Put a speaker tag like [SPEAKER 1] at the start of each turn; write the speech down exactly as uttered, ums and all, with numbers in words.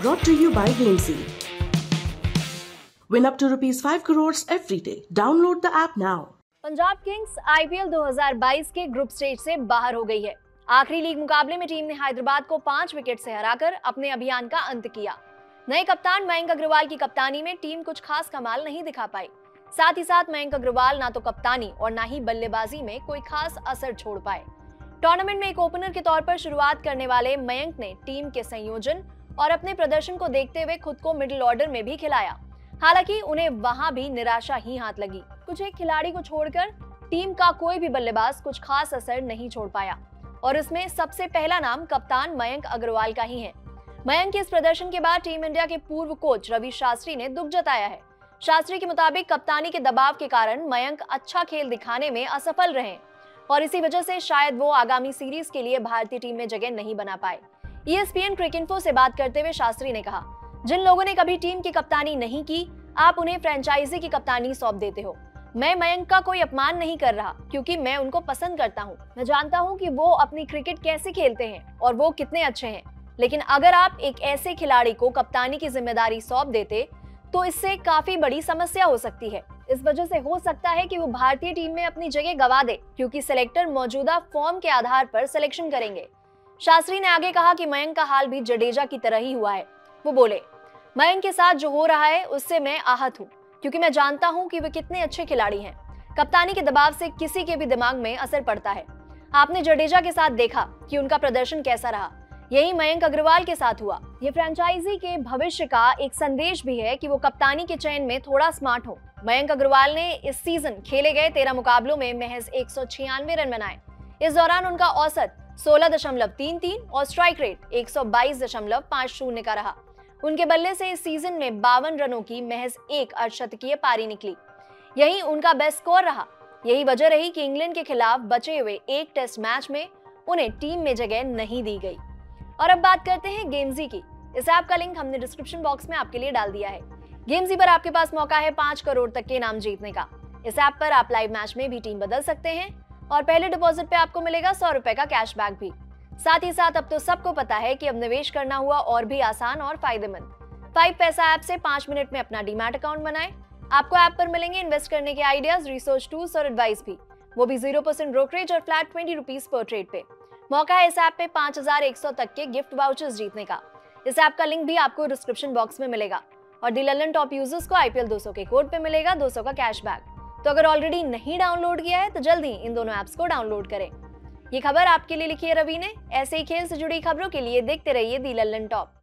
[SPEAKER 1] Brought to you by Gamesy. Win up to rupees five crores every day. Download the app now.
[SPEAKER 2] Punjab Kings IPL दो हज़ार बाईस के group stage से बाहर हो गई है। आखिरी लीग मुकाबले में टीम ने हैदराबाद को पांच विकेट से हराकर अपने अभियान का अंत किया। नए कप्तान मयंक अग्रवाल की कप्तानी में टीम कुछ खास कमाल नहीं दिखा पाई। साथ ही साथ मयंक अग्रवाल ना तो कप्तानी और ना ही बल्लेबाजी में कोई खास असर छोड़ पाए। टूर्नामेंट में एक ओपनर के तौर पर शुरुआत करने वाले मयंक ने टीम के संयोजन और अपने प्रदर्शन को देखते हुए खुद को मिडिल ऑर्डर में भी खिलाया। हालांकि उन्हें वहां भी निराशा ही हाथ लगी। कुछ एक खिलाड़ी को छोड़कर टीम का कोई भी बल्लेबाज कुछ खास असर नहीं छोड़ पाया और इसमें सबसे पहला नाम कप्तान मयंक अग्रवाल का ही है। मयंक के इस प्रदर्शन के बाद टीम इंडिया के पूर्व कोच रवि शास्त्री ने दुख जताया है। शास्त्री के मुताबिक कप्तानी के दबाव के कारण मयंक अच्छा खेल दिखाने में असफल रहे और इसी वजह से शायद वो आगामी सीरीज के लिए भारतीय टीम में जगह नहीं बना पाए। E S P N Cricinfo से बात करते हुए शास्त्री ने कहा, जिन लोगों ने कभी टीम की कप्तानी नहीं की, आप उन्हें फ्रेंचाइजी की कप्तानी सौंप देते हो। मैं मयंक का कोई अपमान नहीं कर रहा क्योंकि मैं उनको पसंद करता हूं। मैं जानता हूं कि वो अपनी क्रिकेट कैसे खेलते हैं और वो कितने अच्छे हैं, लेकिन अगर आप एक ऐसे खिलाड़ी को कप्तानी की जिम्मेदारी सौंप देते तो इससे काफी बड़ी समस्या हो सकती है। इस वजह से हो सकता है कि वो भारतीय टीम में अपनी जगह गंवा दे क्योंकि सिलेक्टर मौजूदा फॉर्म के आधार पर सिलेक्शन करेंगे। शास्त्री ने आगे कहा कि मयंक का हाल भी जडेजा की तरह ही हुआ है। वो बोले, मयंक के साथ जो हो रहा है उससे मैं आहत हूँ क्योंकि मैं जानता हूँ कि वे कितने अच्छे खिलाड़ी हैं। कप्तानी के दबाव से किसी के भी दिमाग में असर पड़ता है। आपने जडेजा के साथ देखा कि उनका प्रदर्शन कैसा रहा, यही मयंक अग्रवाल के साथ हुआ। ये फ्रेंचाइजी के भविष्य का एक संदेश भी है कि वो कप्तानी के चयन में थोड़ा स्मार्ट हो। मयंक अग्रवाल ने इस सीजन खेले गए तेरह मुकाबलों में महज एक सौ छियानवे रन बनाए। इस दौरान उनका औसत सोलह दशमलव तीन तीन और स्ट्राइक रेट एक सौ बाईस दशमलव पाँच शून्य का रहा। उनके बल्ले से इस सीजन में बावन रनों की महज एक अर्धशतकीय पारी निकली। यही उनका बेस्ट स्कोर रहा। यही वजह रही कि इंग्लैंड के खिलाफ बचे हुए एक टेस्ट मैच में उन्हें टीम में जगह नहीं दी गई। और अब बात करते हैं गेमजी की। इस ऐप का लिंक हमने डिस्क्रिप्शन बॉक्स में आपके लिए डाल दिया है। गेमजी पर आपके पास मौका है पांच करोड़ तक के इनाम जीतने का। इस ऐप पर आप लाइव मैच में भी टीम बदल सकते हैं और पहले डिपॉजिट पे आपको मिलेगा सौ रुपए का कैशबैक भी। साथ ही साथ अब तो सबको पता है कि अब निवेश करना हुआ और भी आसान और फायदेमंद। फाइव पैसा ऐप से पांच मिनट में अपना डीमैट अकाउंट बनाएं। आपको ऐप पर मिलेंगे इन्वेस्ट करने के आइडियाज, रिसर्च टूल्स और एडवाइस भी, वो भी जीरो परसेंट ब्रोकरेज और flat twenty rupees per trade पे। मौका है इस ऐप पे पांच हजार एक सौ तक के गिफ्ट वाउचर्स जीतने का। इस ऐप का लिंक भी आपको डिस्क्रिप्शन बॉक्स में मिलेगा और दी लल्लन टॉप यूजर्स को आई पी एल दो सौ के कोड पे मिलेगा दो सौ का कैशबैक। तो अगर ऑलरेडी नहीं डाउनलोड किया है तो जल्दी इन दोनों ऐप्स को डाउनलोड करें। ये खबर आपके लिए लिखी है रवि ने। ऐसे ही खेल से जुड़ी खबरों के लिए देखते रहिए दी लल्लन टॉप।